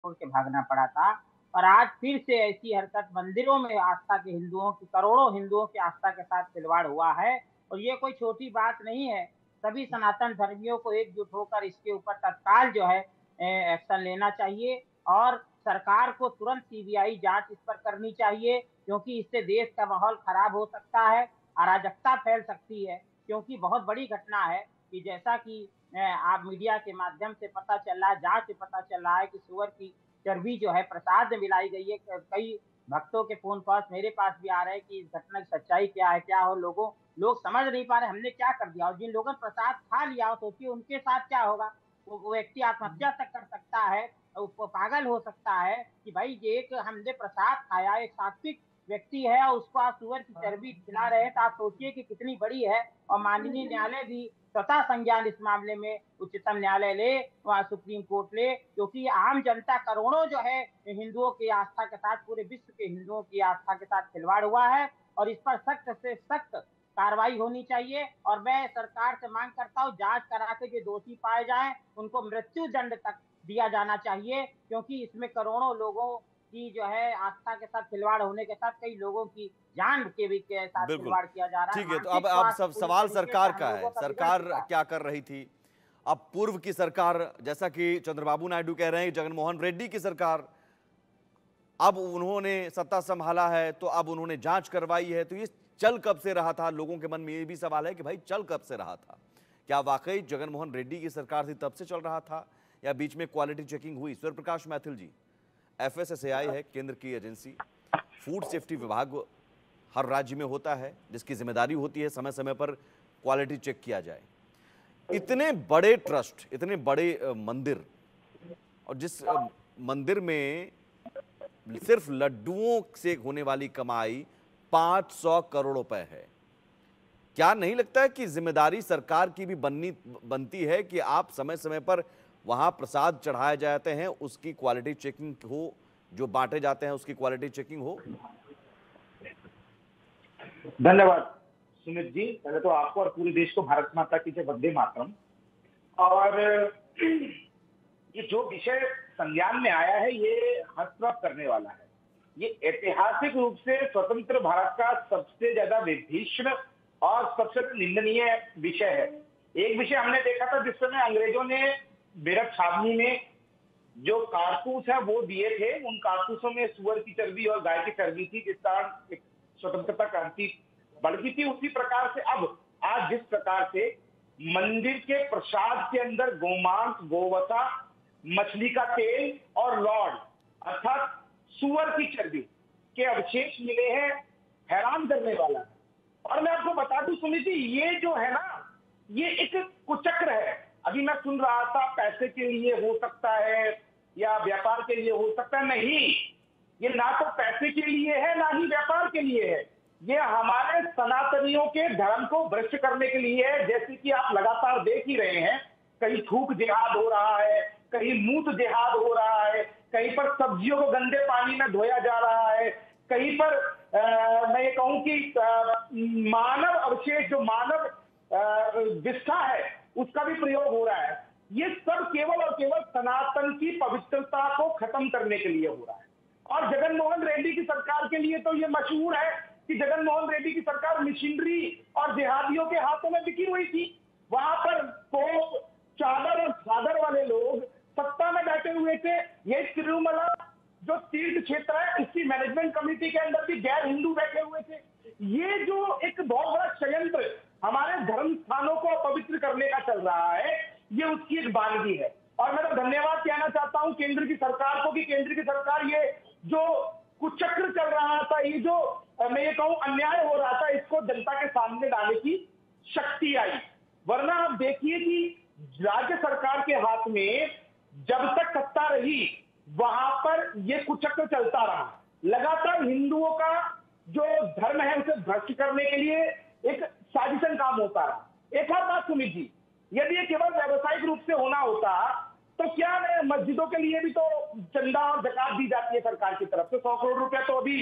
छोड़ के भागना पड़ा था। और आज फिर से ऐसी हरकत मंदिरों में आस्था के हिंदुओं की करोड़ों हिंदुओं की आस्था के साथ खिलवाड़ हुआ है और ये कोई छोटी बात नहीं है। सभी सनातन धर्मियों को एकजुट होकर इसके ऊपर तत्काल जो है एक्शन लेना चाहिए और सरकार को तुरंत सीबीआई जांच इस पर करनी चाहिए क्योंकि इससे देश का माहौल खराब हो सकता है, अराजकता फैल सकती है क्योंकि बहुत बड़ी घटना है कि जैसा कि आप मीडिया के माध्यम से पता चल रहा है, जांच से पता चल रहा है कि सुअर की चर्बी जो है प्रसाद में मिलाई गई है। कई भक्तों के फोन कॉल्स मेरे पास भी आ रहे हैं कि इस घटना की सच्चाई क्या है, क्या हो लोग समझ नहीं पा रहे हमने क्या कर दिया और जिन लोगों ने प्रसाद खा लिया हो सोचिए उनके साथ क्या होगा। वो व्यक्ति आत्महत्या तक कर सकता है, वो पागल हो सकता है कि भाई ये एक हमने प्रसाद खाया, एक सात्विक व्यक्ति है और उसको आप सुअर की चर्बी खिला रहे हैं तो आप सोचिए कि कितनी बड़ी है। और माननीय न्यायालय भी स्वतः संज्ञान इस मामले में उच्चतम न्यायालय ले, वहां सुप्रीम कोर्ट ले, क्योंकि आम जनता करोड़ों जो है हिंदुओं की आस्था के साथ, पूरे विश्व के हिंदुओं की आस्था के साथ खिलवाड़ हुआ है और इस पर सख्त से सख्त कार्रवाई होनी चाहिए। और मैं सरकार से मांग करता हूँ जांच करा के जो दोषी पाए जाएं उनको मृत्यु दंड तक दिया जाना चाहिए क्योंकि इसमें करोड़ों लोगों की जो है आस्था के साथ खिलवाड़ होने के साथ कई लोगों की जान के भी के साथ बिल्कुल। खिलवाड़ किया जा रहा है। ठीक है, तो अब मानसिक स्वास्थ्य सब पूरी सवाल तरीके से सरकार हम का है, लोगों का बिगड़ सरकार चुका है। क्या कर रही थी? अब पूर्व की सरकार, जैसा कि चंद्रबाबू नायडू कह रहे हैं, जगनमोहन रेड्डी की सरकार, अब उन्होंने सत्ता संभाला है तो अब उन्होंने जांच करवाई है, तो ये चल कब से रहा था? लोगों के मन में ये भी सवाल है कि भाई चल कब से रहा था? क्या वाकई जगनमोहन रेड्डी की सरकार थी तब से चल रहा था या बीच में क्वालिटी चेकिंग हुई? सूर्य प्रकाश मैथिल जी, एफएसएसएआई है केंद्र की एजेंसी, फूड सेफ्टी विभाग हर राज्य में होता है जिसकी जिम्मेदारी होती है समय समय पर क्वालिटी चेक किया जाए। इतने बड़े ट्रस्ट, इतने बड़े मंदिर, और जिस मंदिर में सिर्फ लड्डुओं से होने वाली कमाई 500 करोड़ रुपए है, क्या नहीं लगता है कि जिम्मेदारी सरकार की भी बनती है कि आप समय समय पर वहां प्रसाद चढ़ाए जाते हैं उसकी क्वालिटी चेकिंग हो, जो बांटे जाते हैं उसकी क्वालिटी चेकिंग हो? धन्यवाद सुमित जी। पहले तो आपको और पूरे देश को भारत माता की जय, वंदे मातरम। और ये जो विषय संज्ञान में आया है ये हर्षप्रद करने वाला है। ये ऐतिहासिक रूप से स्वतंत्र भारत का सबसे ज्यादा विभीषण और सबसे निंदनीय विषय है। एक विषय हमने देखा था जिस समय अंग्रेजों ने मेरठ छावनी में जो कारतूस है वो दिए थे, उन कारतूसों में सुअर की चर्बी और गाय की चर्बी थी, जिस कारण एक स्वतंत्रता क्रांति बढ़ी थी। उसी प्रकार से अब आज जिस प्रकार से मंदिर के प्रसाद के अंदर गोमांस, गोवता, मछली का तेल और लॉर्ड अर्थात सुअर की चर्बी के अवशेष मिले हैं, हैरान करने वाला है। और मैं आपको बता दूं सुमित जी, ये जो है ना, ये एक कुचक्र है। अभी मैं सुन रहा था पैसे के लिए हो सकता है या व्यापार के लिए हो सकता है, नहीं, ये ना तो पैसे के लिए है ना ही व्यापार के लिए है। ये हमारे सनातनियों के धर्म को भ्रष्ट करने के लिए है। जैसे कि आप लगातार देख ही रहे हैं, कहीं थूक जिहाद हो रहा है, कहीं मूत जिहाद हो रहा है, कहीं पर सब्जियों को गंदे पानी में धोया जा रहा है, कहीं पर मैं ये कहूं कि मानव अवशेष, जो मानव विष्ठा है, उसका भी प्रयोग हो रहा है। ये सब केवल और केवल सनातन की पवित्रता को खत्म करने के लिए हो रहा है। और जगनमोहन रेड्डी की सरकार के लिए तो ये मशहूर है कि जगनमोहन रेड्डी की सरकार मिशनरी और जिहादियों के हाथों में बिकी हुई थी। वहां पर तोप, चादर और सादर वाले लोग सत्ता में बैठे हुए थे। ये तिरुमला जो तीर्थ क्षेत्र है, इसकी मैनेजमेंट कमेटी के अंदर भी गैर हिंदू बैठे हुए थे। ये जो एक बहुत बड़ा षड्यंत्र हमारे धर्म स्थानों को अपवित्र करने का चल रहा है, ये उसकी एक बानगी है। और मैं तो धन्यवाद कहना चाहता हूं केंद्र की सरकार को कि केंद्र की सरकार ये जो कुचक्र चल रहा था, ये जो मैं ये कहूं अन्याय हो रहा था, इसको जनता के सामने लाने की शक्ति आई। वरना आप देखिए कि राज्य सरकार के हाथ में जब तक सत्ता रही वहां पर यह कुचक्र चलता रहा। लगातार हिंदुओं का जो धर्म है उसे भ्रष्ट करने के लिए एक साजिशन काम होता रहा। एक और बात सुमित जी, यदि ये केवल व्यावसायिक रूप से होना होता तो क्या मस्जिदों के लिए भी तो चंदा और जकात दी जाती है सरकार की तरफ से। 100 करोड़ रुपया तो अभी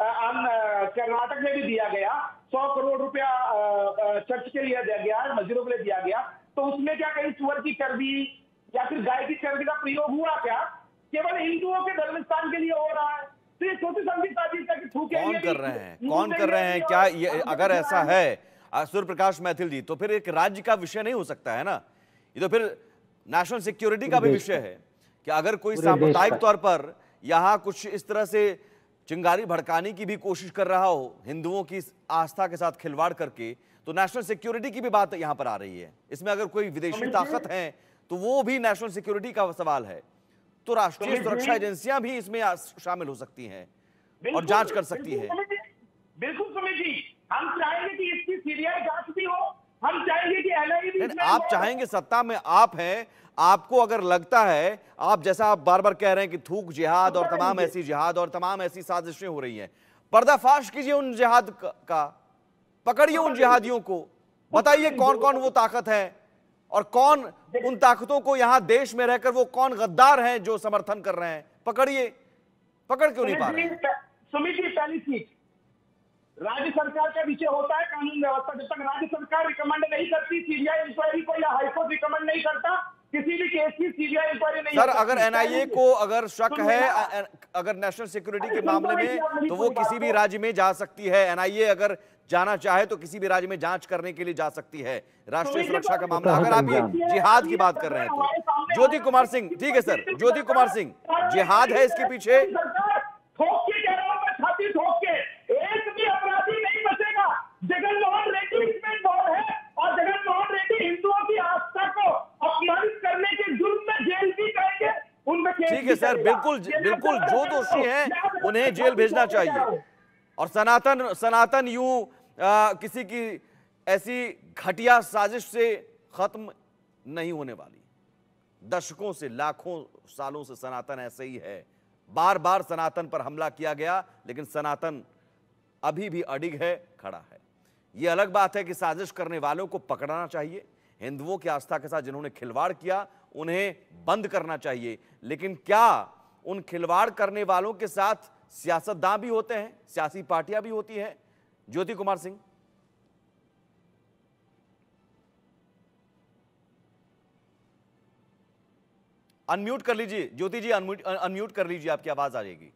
कर्नाटक में भी दिया गया, 100 करोड़ रुपया चर्च के लिए दिया गया, मस्जिदों के लिए दिया गया। तो उसमें क्या कहीं सुअर की चर्बी या फिर गाय की चर्बी का प्रयोग हुआ क्या? केवल हिंदुओं हिंदुओं के धर्म स्थान के लिए हो रहा है। तो ये सोची समझी साजिश है कि थूके कौन कर रहे हैं, कौन कर रहे हैं? क्या ये अगर ऐसा है सूर्य प्रकाश मैथिल जी, तो फिर एक राज्य का विषय नहीं हो सकता है ना, ये तो फिर नेशनल सिक्योरिटी का भी विषय है कि अगर कोई सांप्रदायिक तौर पर यहाँ कुछ इस तरह से चिंगारी भड़काने की भी कोशिश कर रहा हो हिंदुओं की आस्था के साथ खिलवाड़ करके, तो नेशनल सिक्योरिटी की भी बात यहाँ पर आ रही है। इसमें अगर कोई विदेशी ताकत है तो वो भी नेशनल सिक्योरिटी का सवाल है, तो राष्ट्रीय सुरक्षा एजेंसियां भी इसमें शामिल हो सकती हैं और जांच कर सकती है। बिल्कुल सुमित जी, हम चाहेंगे कि इसकी सीबीआई जांच भी हो, हम चाहेंगे कि एनआईए भी। आप चाहेंगे, सत्ता में आप हैं, आपको अगर लगता है, आप जैसा आप बार बार कह रहे हैं कि थूक जिहाद और तमाम ऐसी जिहाद और तमाम ऐसी साजिशें हो रही हैं, पर्दाफाश कीजिए उन जिहाद का, पकड़िए उन जिहादियों को, बताइए कौन कौन वो ताकत है और कौन उन ताकतों को यहां देश में रहकर वो कौन गद्दार हैं जो समर्थन कर रहे हैं। पकड़िए, पकड़ क्यों नहीं पा रहे? सुमित जी, पहली चीज, राज्य सरकार का विषय होता है कानून व्यवस्था। जब तक राज्य सरकार रिकमेंड नहीं करती सीबीआई इंक्वायरी को या हाईकोर्ट रिकमेंड नहीं करता, किसी भी केस की सीबीआई इंक्वायरी नहीं। सर, अगर एनआईए को अगर शक है अगर नेशनल सिक्योरिटी के मामले में, तो वो किसी भी राज्य में जा सकती है। एनआईए अगर जाना चाहे तो किसी भी राज्य में जांच करने के लिए जा सकती है। राष्ट्रीय सुरक्षा का मामला, अगर आप ये जिहाद की बात कर रहे हैं तो ज्योति कुमार सिंह, ठीक है सर, ज्योति कुमार सिंह, जिहाद है इसके पीछे? एक भी अपराधी नहीं बचेगा। जगनमोहन रेड्डी इसमें इन्वॉल्व है और जगनमोहन रेड्डी हिंदुओं की आस्था को अपमानित करने के जुर्म में जेल भी करेंगे, उनमें ठीक है सर, बिल्कुल बिल्कुल, जो दोषी हैं उन्हें जेल भेजना चाहिए। और सनातन यूं किसी की ऐसी घटिया साजिश से खत्म नहीं होने वाली। दशकों से, लाखों सालों से सनातन ऐसे ही है। बार बार सनातन पर हमला किया गया, लेकिन सनातन अभी भी अडिग है, खड़ा है। यह अलग बात है कि साजिश करने वालों को पकड़ना चाहिए, हिंदुओं की आस्था के साथ जिन्होंने खिलवाड़ किया उन्हें बंद करना चाहिए। लेकिन क्या उन खिलवाड़ करने वालों के साथ सियासतदान भी होते हैं, सियासी पार्टियां भी होती हैं? ज्योति कुमार सिंह, अनम्यूट कर लीजिए। ज्योति जी, अनम्यूट कर लीजिए, आपकी आवाज आ जाएगी।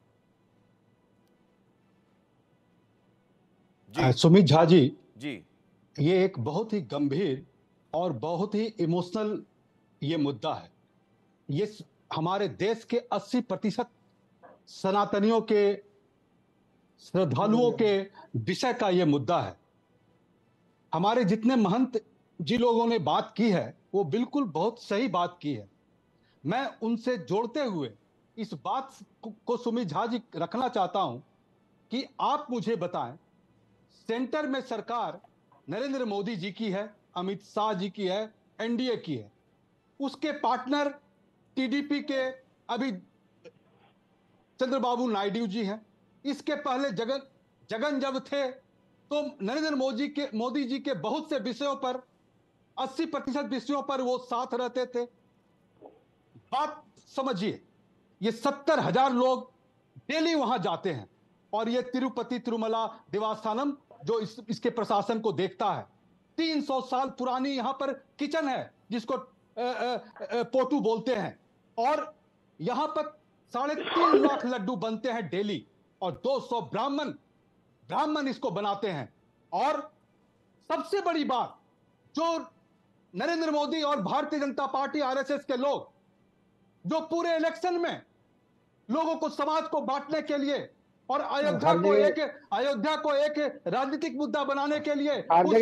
सुमित झा जी, ये एक बहुत ही गंभीर और बहुत ही इमोशनल ये मुद्दा है। ये हमारे देश के 80% सनातनियों के, श्रद्धालुओं के विषय का ये मुद्दा है। हमारे जितने महंत जी लोगों ने बात की है वो बिल्कुल बहुत सही बात की है। मैं उनसे जोड़ते हुए इस बात को सुमित झा जी रखना चाहता हूं कि आप मुझे बताएं, सेंटर में सरकार नरेंद्र मोदी जी की है, अमित शाह जी की है, एनडीए की है, उसके पार्टनर टीडीपी के अभी चंद्रबाबू नायडू जी हैं। इसके पहले जगन जब थे तो नरेंद्र मोदी जी के बहुत से विषयों पर, 80% विषयों पर वो साथ रहते थे। बात समझिए, ये 70,000 लोग डेली वहां जाते हैं और ये तिरुपति तिरुमला देवस्थानम जो इसके प्रशासन को देखता है। 300 साल पुरानी यहां पर किचन है जिसको पोटू बोलते हैं, और यहां पर 3.5 लाख लड्डू बनते हैं डेली और 200 ब्राह्मण इसको बनाते हैं। और सबसे बड़ी बात, जो नरेंद्र मोदी और भारतीय जनता पार्टी आरएसएस के लोग जो पूरे इलेक्शन में लोगों को, समाज को बांटने के लिए और अयोध्या को एक राजनीतिक मुद्दा बनाने के लिए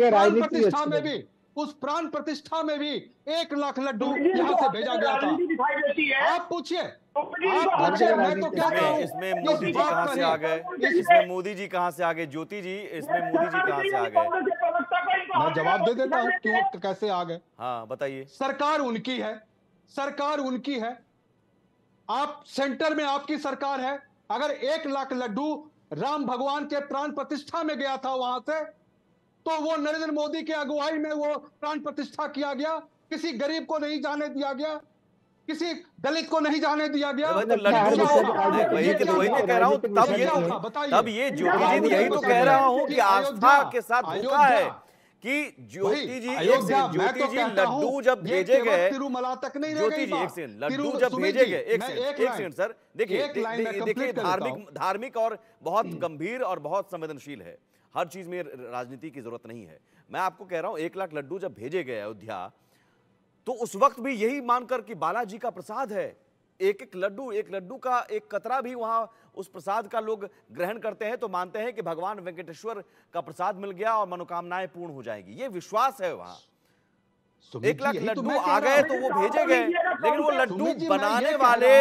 उस प्राण प्रतिष्ठा में भी 1 लाख लड्डू यहां से भेजा गया था। आप पूछिए, मैं तो क्या कहूं, इसमें मोदी जी कहां से आ गए? इसमें मोदी जी कहां से आ गए? ज्योति जी, इसमें मोदी जी कहां से आ गए? मैं जवाब दे देता हूं क्यों, कैसे आ गए। हाँ, बताइए। सरकार उनकी है, आप सेंटर में, आपकी सरकार है। अगर 1 लाख लड्डू राम भगवान के प्राण प्रतिष्ठा में गया था वहां से, तो वो नरेंद्र मोदी के अगुवाई में वो प्राण प्रतिष्ठा किया गया। किसी गरीब को नहीं जाने दिया गया, किसी दलित को नहीं जाने दिया गया। वही तो कह रहा हूं, तब ये ज्योति जी, यही तो कह रहा हूं कि आस्था के साथ धोखा है कि ज्योति जी अयोध्या मैं तो कहता हूं लड्डू जब भेजे गए, तिरुमला तक नहीं रह ज्योति गई जी बात। एक सेकंड, लड्डू जब भेजे गए, एक सेकंड सर, देखिए धार्मिक और बहुत गंभीर और बहुत संवेदनशील है, हर चीज में राजनीति की जरूरत नहीं है। मैं आपको कह रहा हूं 1 लाख लड्डू जब भेजे गए अयोध्या, तो उस वक्त भी यही मानकर कि बालाजी का प्रसाद है, एक लड्डू का एक कतरा भी वहां उस प्रसाद का लोग ग्रहण करते हैं तो मानते हैं कि भगवान वेंकटेश्वर का प्रसाद मिल गया और मनोकामनाएं पूर्ण हो जाएगी, ये विश्वास है वहां। 1 लाख लड्डू आ गए तो वो भेजे गए, लेकिन वो लड्डू बनाने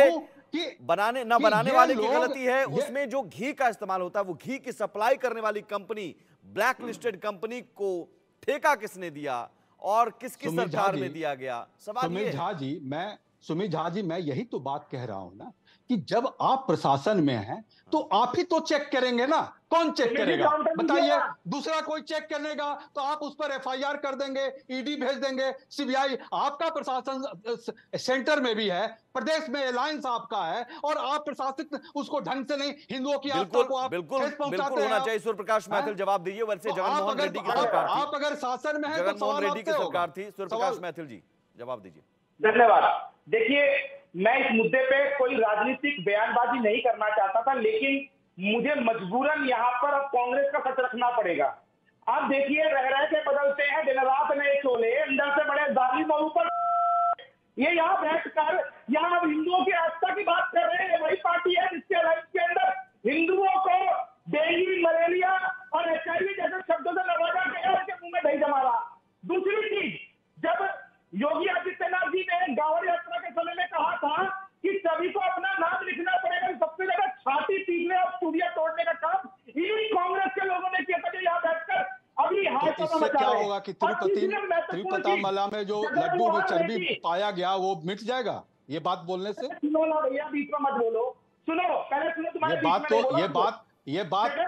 वाले की गलती है। उसमें जो घी का इस्तेमाल होता है, वो घी की सप्लाई करने वाली कंपनी, ब्लैक लिस्टेड कंपनी को ठेका किसने दिया और किसकी सरकार में दिया गया, सवाल ये है। सुमित झा जी, मैं यही तो बात कह रहा हूं ना कि जब आप प्रशासन में हैं तो आप ही तो चेक करेंगे ना, कौन चेक करेगा बताइए? दूसरा कोई चेक करेगा तो आप उस पर एफआईआर कर देंगे, ईडी भेज देंगे, सीबीआई। आपका प्रशासन सेंटर में भी है, प्रदेश में अलायंस आपका है, और आप प्रशासित उसको ढंग से नहीं, हिंदुओं की आस्था को आप बिल्कुल होना चाहिए। सूर्य प्रकाश मैथिल जवाब दीजिए। वैसे जगनमोहन रेड्डी की सरकार थी, आप अगर शासन में है तो जगनमोहन रेड्डी की सरकार थी। सूर्य प्रकाश मैथिल जी जवाब दीजिए। धन्यवाद। देखिए, मैं इस मुद्दे पे कोई राजनीतिक बयानबाजी नहीं करना चाहता था, लेकिन मुझे मजबूरन यहाँ पर अब कांग्रेस का सच रखना पड़ेगा। आप देखिए, रह के बदलते हैं, दिन रात नए चोले, अंदर से बड़े जालिम और ऊपर ये यहाँ बैठकर यहाँ अब हिंदुओं की आस्था की बात कर रहे हैं। वही पार्टी है जिसके राज्य के अंदर हिंदुओं को डेंगू, मलेरिया और HIV जैसे शब्दों से नवाजा गया, उनके मुंह में दही जमा रहा। दूसरी चीज, जब योगी आदित्यनाथ जी ने गांव यात्रा के समय में कहा था कि सभी को अपना नाम लिखना पड़ेगा, सबसे ज्यादा छाती पीटने और चूड़ियां तोड़ने का काम इन्हीं कांग्रेस के लोगों ने किया था, जो यहाँ बैठकर अभी तो इससे क्या होगा कि तिरुपति में जो लड्डू में चर्बी पाया गया वो मिट जाएगा ये बात बोलने से? सुनो ना भैया, बीच में मत बोलो, सुनो पहले सुनो। तुम्हारे ये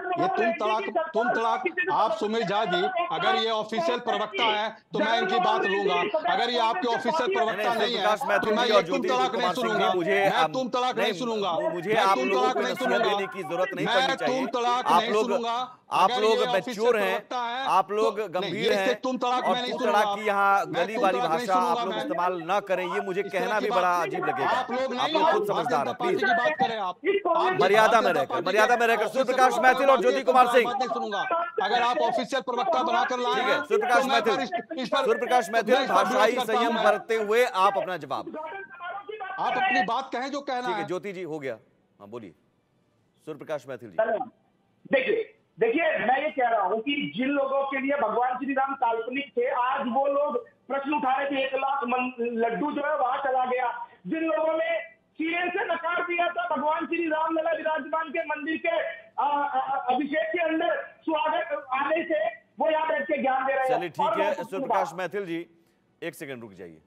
तुम तड़ाक आप सुमित झा जी, अगर ये ऑफिशियल प्रवक्ता है तो मैं इनकी बात लूंगा, अगर ये आपके ऑफिशियल प्रवक्ता नहीं है तो मैं ये तुम तड़ाक नहीं सुनूंगा, मैं तुम तड़ाक नहीं सुनूंगा, मुझे आप लोगों को नसीहत देने की जरूरत नहीं पड़नी चाहिए। तुम तड़ाक नहीं सुनूंगा, आप लोग मैच्योर हैं, आप लोग गंभीर हैं, तुम तड़ाक और तू तड़ाक की यहाँ गली वाली भाषा आप लोग इस्तेमाल ना करें, ये मुझे कहना भी बड़ा अजीब लगेगा। आप लोग खुद समझदार हैं, प्लीज मर्यादा में रहकर। सूर्य प्रकाश मैथिल और ज्योति कुमार सिंह, अगर आप ऑफिशियल प्रवक्ता बनाकर लाए हैं, सूर्य प्रकाश मैथिल भाषाई संयम बरतते हुए आप अपना जवाब, आप अपनी बात कहें जो कहना है। ज्योति जी हो गया, हाँ बोलिए। सूर्य प्रकाश मैथिल जी, देखिए मैं ये कह रहा हूं कि जिन लोगों के लिए भगवान श्री राम काल्पनिक थे, आज वो लोग प्रश्न उठा रहे थे 1 लाख लड्डू जो है वहां चला गया। जिन लोगों ने सिरे से नकार दिया था भगवान श्री राम लला विराजमान के मंदिर के अभिषेक के अंदर स्वागत आने से, वो यहाँ बैठ के ज्ञान दे रहे हैं। चलिए ठीक है सूर्य प्रकाश मैथिल जी, 1 सेकंड रुक जाइए।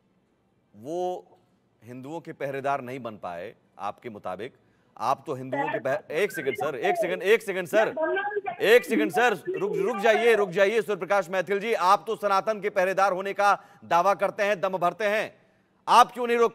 वो हिंदुओं के पहरेदार नहीं बन पाए आपके मुताबिक, आप तो हिंदुओं के एक सेकंड सर, रुक जाइए सूर्य प्रकाश मैथिल जी, आप तो सनातन के पहरेदार होने का दावा करते हैं, दम भरते हैं, आप क्यों नहीं रोक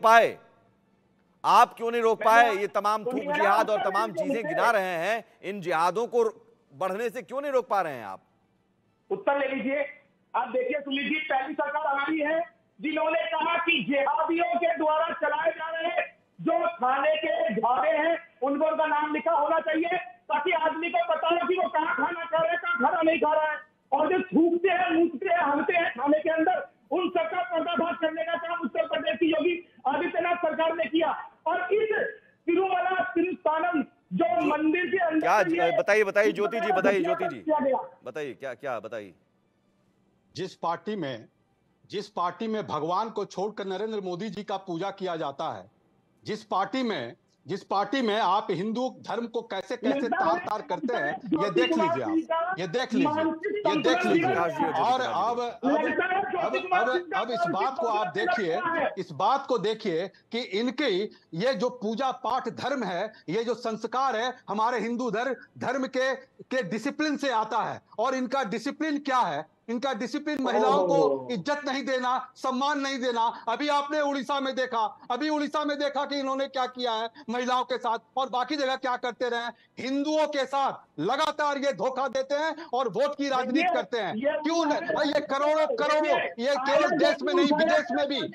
पाए? ये तमाम थूक जिहाद और तमाम चीजें गिना रहे हैं, इन जिहादों को बढ़ने से क्यों नहीं रोक पा रहे हैं आप? उत्तर ले लीजिए। आप देखिए सुमित जी, पहली सरकार हमारी है जिन्होंने कहा कि जिहादियों के द्वारा चलाए जा रहे जो खाने के ढाबे हैं उनको उनका नाम लिखा होना चाहिए, ताकि आदमी को पता हो कि वो कहाँ खाना खा रहा है, कहाँ खाना नहीं खा रहा है। और जो थूकते हैं, मूतते हैं, हंसते हैं खाने के अंदर, उन सबका पर्दाफाश करने का काम उत्तर प्रदेश की योगी आदित्यनाथ सरकार ने किया। और इस तिरुमला तिरुस्थानम जो मंदिर के अंदर, क्या बताइए ज्योति जी, बताइए क्या बताइए। जिस पार्टी में भगवान को छोड़कर नरेंद्र मोदी जी का पूजा किया जाता है, जिस पार्टी में आप हिंदू धर्म को कैसे तार करते हैं, ये देख लीजिए। और अब इस बात को देखिए कि इनके ये जो पूजा पाठ धर्म है, ये जो संस्कार है, हमारे हिंदू धर्म के डिसिप्लिन से आता है। और इनका डिसिप्लिन क्या है? इनका डिसिप्लिन, महिलाओं को इज्जत नहीं देना, सम्मान नहीं देना। अभी आपने उड़ीसा में देखा कि इन्होंने क्या किया है महिलाओं के साथ, और बाकी जगह क्या करते रहे। हिंदुओं के साथ लगातार ये धोखा देते हैं और वोट की राजनीति करते हैं। क्यों नहीं? ये करोड़ों करोड़ों, ये केवल देश में नहीं, विदेश में भी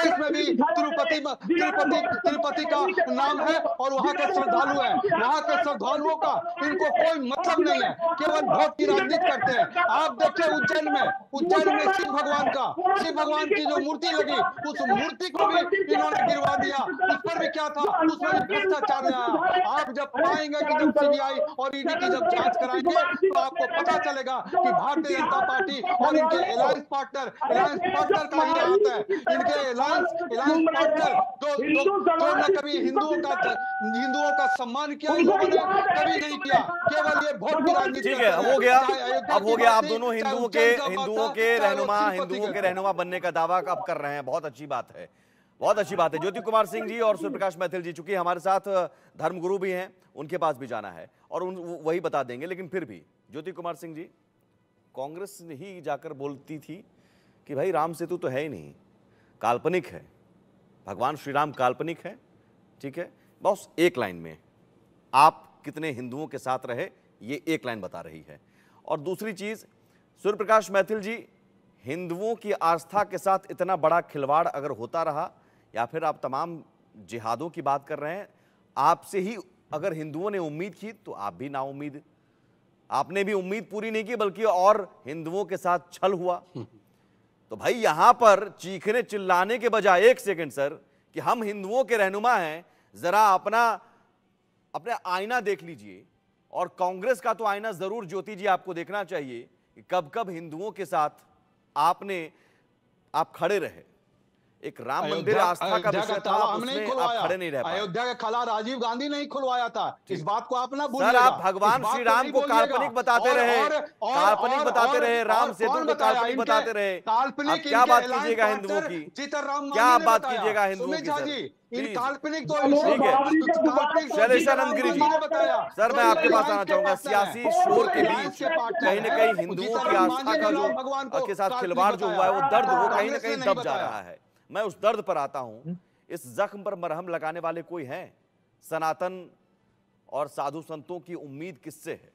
तिरुपति का नाम है और वहां के श्रद्धालु है। वहां के श्रद्धालुओं का इनको कोई मतलब नहीं है, केवल वोट की राजनीति करते हैं। आप देखिए उज्जैन में शिव भगवान की जो मूर्ति लगी, उस मूर्ति को भी इन्होंने गिरवा दिया। उस पर भी क्या था, उसमें भी भ्रष्टाचार आया। आप जब पाएंगे कि जब सीबीआई और ईडी की जब जांच कराएंगे तो आपको पता चलेगा कि भारतीय जनता पार्टी और इनके अलायंस पार्टनर का ही हाथ है। इनके अलायंस पार्टनर जो न कभी हिंदुओं का सम्मान किया इन लोगों ने, कभी नहीं किया, केवल ये वोट की राजनीति। ठीक है, अब हो गया। आप दोनों हिंदुओं के रहनुमा बनने का दावा अब कर रहे हैं। बहुत अच्छी बात है, बहुत अच्छी बात है। ज्योति कुमार सिंह जी और सूर्य प्रकाश मैथिल जी, चूंकि हमारे साथ धर्मगुरु भी हैं, उनके पास भी जाना है और वही बता देंगे। लेकिन फिर भी ज्योति कुमार सिंह जी, कांग्रेस ही जाकर बोलती थी कि भाई राम सेतु तो है ही नहीं, काल्पनिक है, भगवान श्री राम काल्पनिक है। ठीक है, बस एक लाइन में आप कितने हिंदुओं के साथ रहे, ये एक लाइन बता रही है। और दूसरी चीज, सूर्य प्रकाश मैथिल जी, हिंदुओं की आस्था के साथ इतना बड़ा खिलवाड़ अगर होता रहा, या फिर आप तमाम जिहादों की बात कर रहे हैं, आपसे ही अगर हिंदुओं ने उम्मीद की तो आप भी नाउम्मीद, आपने भी उम्मीद पूरी नहीं की बल्कि और हिंदुओं के साथ छल हुआ। तो भाई यहां पर चीखने चिल्लाने के बजाय, एक सेकंड सर, कि हम हिंदुओं के रहनुमा हैं, जरा अपना आईना देख लीजिए। और कांग्रेस का तो आईना जरूर ज्योति जी आपको देखना चाहिए कि कब कब हिंदुओं के साथ आप खड़े रहे। एक राम मंदिर आस्था का विषय था, उसमें आप खड़े नहीं रह पाए। अयोध्या का खाला राजीव गांधी नहीं खुलवाया था, इस बात को आप ना भूलिएगा। सर, आप भगवान श्री राम को काल्पनिक बताते रहे, राम सेतु को काल्पनिक बताते रहे। आप क्या बात कीजिएगा हिंदुओं की, क्या बात कीजिएगा हिंदुओं की? इन काल्पनिक तो ठीक है, शैलेशानंद गिरी जी, सर मैं आपके पास आना चाहूंगा। सियासी शोर के बीच कहीं ना कहीं हिंदुओं की आस्था का जो के साथ खिलवाड़ जो हुआ है, वो दर्द वो कहीं ना कहीं दब जा रहा है। मैं उस दर्द पर आता हूं। इस जख्म पर मरहम लगाने वाले कोई हैं? सनातन और साधु संतों की उम्मीद किससे है?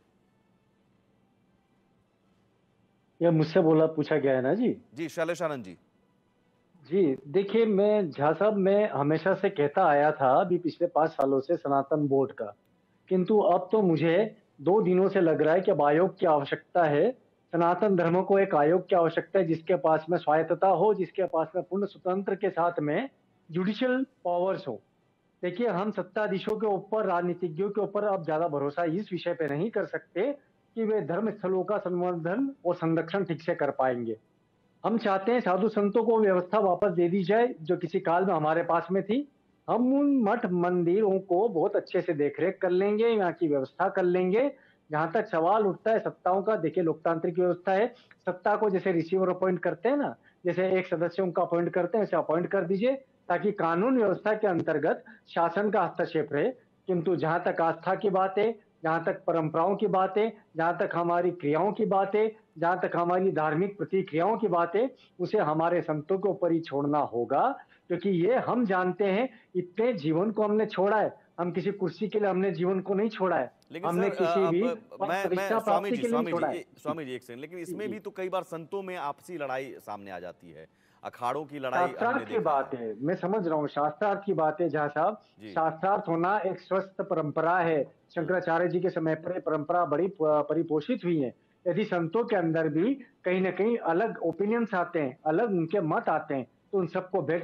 यह मुझसे पूछा गया है ना जी। जी शैलेशानंद जी। जी देखिए, मैं झा साहब, मैं हमेशा से कहता आया था अभी पिछले 5 सालों से सनातन बोर्ड का, किंतु अब तो मुझे 2 दिनों से लग रहा है कि अब आयोग की आवश्यकता है। सनातन धर्म को एक आयोग की आवश्यकता है जिसके पास में स्वायत्तता हो, जिसके पास में पूर्ण स्वतंत्र के साथ में जुडिशियल पावर्स हो। देखिए, हम सत्ताधीशों के ऊपर, राजनीतिज्ञों के ऊपर अब ज्यादा भरोसा इस विषय पे नहीं कर सकते कि वे धर्म स्थलों का संवर्धन और संरक्षण ठीक से कर पाएंगे। हम चाहते हैं साधु संतों को व्यवस्था वापस दे दी जाए जो किसी काल में हमारे पास में थी। हम उन मठ मंदिरों को बहुत अच्छे से देखरेख कर लेंगे, यहाँ की व्यवस्था कर लेंगे। जहां तक सवाल उठता है सत्ताओं का, देखिए लोकतांत्रिक व्यवस्था है, सत्ता को जैसे रिसीवर अपॉइंट करते हैं ना, जैसे एक सदस्यों का अपॉइंट करते हैं, वैसे अपॉइंट कर दीजिए ताकि कानून व्यवस्था के अंतर्गत शासन का हस्तक्षेप रहे। किंतु जहां तक आस्था की बात है, जहां तक परंपराओं की बात है, जहां तक हमारी क्रियाओं की बात है, जहां तक हमारी धार्मिक प्रतिक्रियाओं की बात है, उसे हमारे संतों के ऊपर ही छोड़ना होगा। क्योंकि ये हम जानते हैं, इतने जीवन को हमने छोड़ा है, हम किसी कुर्सी के लिए हमने जीवन को नहीं छोड़ा है। लेकिन हमने सर, किसी भी स्वामी जी एक सेकंड, लेकिन इसमें भी तो कई बार संतों में आपसी लड़ाई सामने आ जाती है, अखाड़ों की लड़ाई। शास्त्रार्थ की बात है, मैं समझ रहा हूँ, शास्त्रार्थ की बात है जहाँ साहब, शास्त्रार्थ होना एक स्वस्थ परंपरा है। शंकराचार्य जी के समय पर परंपरा बड़ी परिपोषित हुई है। यदि संतों के अंदर भी कहीं ना कहीं अलग ओपिनियंस आते हैं, अलग उनके मत आते हैं, तो उन सबको